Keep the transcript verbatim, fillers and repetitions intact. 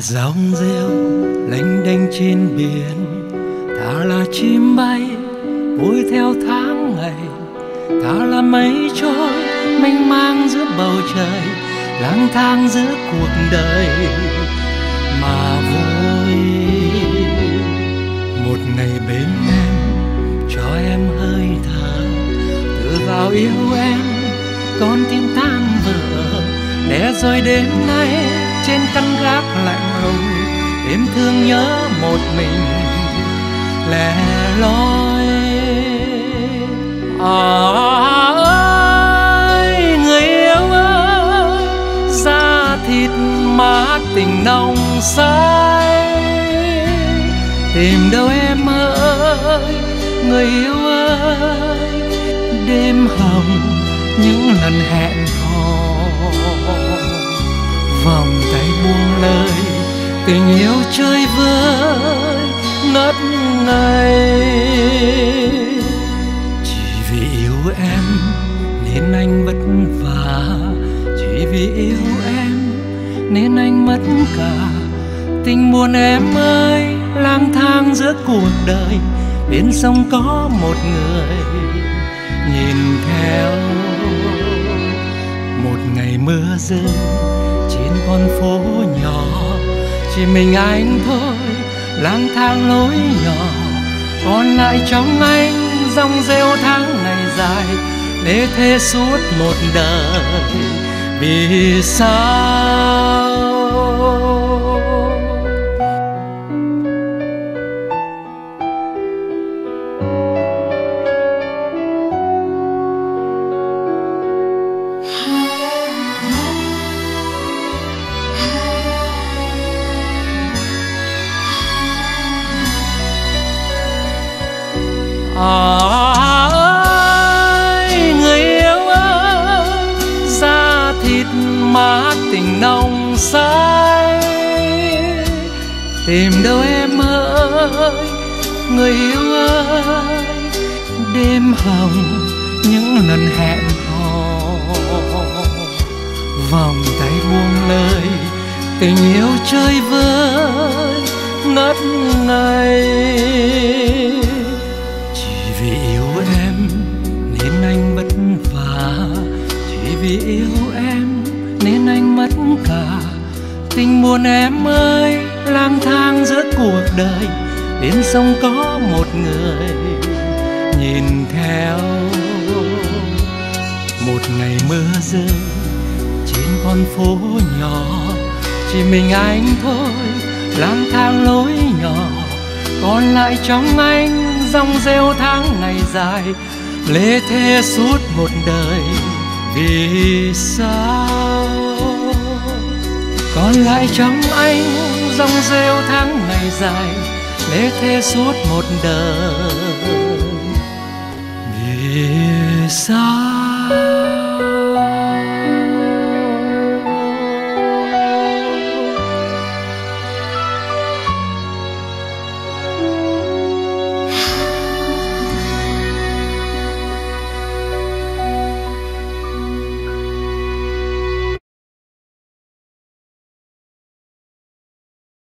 Dòng rêu lênh đênh trên biển, ta là chim bay vui theo tháng ngày, ta là mây trôi mênh mang giữa bầu trời, lang thang giữa cuộc đời mà vui. Một ngày bên em cho em hơi thở, tự vào yêu em con tim tan vỡ, để rồi đến nay trên căn gác lạnh lùng em thương nhớ một mình lẻ loi. À ơi người yêu ơi, da thịt má tình nồng say, tìm đâu em ơi người yêu ơi, đêm hồng những lần hẹn hò, vòng tay buông lời tình yêu chơi vơi ngất ngây. Chỉ vì yêu em nên anh vất vả, chỉ vì yêu em nên anh mất cả tình buồn em ơi. Lang thang giữa cuộc đời bên sông có một người nhìn theo. Một ngày mưa rơi trên con phố nhỏ, chỉ mình anh thôi lang thang lối nhỏ, còn lại trong anh dòng rêu tháng ngày dài, lê thê suốt một đời. Vì sao à ơi người yêu ơi, da thịt má tình nồng say, tìm đâu em ơi người yêu ơi, đêm hồng những lần hẹn hò, vòng tay buông lời tình yêu chơi vơi ngất ngây. Vì yêu em nên anh vất vả, chỉ vì yêu em nên anh mất cả tình buồn em ơi. Lang thang giữa cuộc đời bên sông có một người nhìn theo. Một ngày mưa rơi trên con phố nhỏ, chỉ mình anh thôi lang thang lối nhỏ, còn lại trong anh dòng rêu tháng ngày dài, lê thê suốt một đời. Vì sao còn lại trong anh dòng rêu tháng ngày dài, lê thê suốt một đời.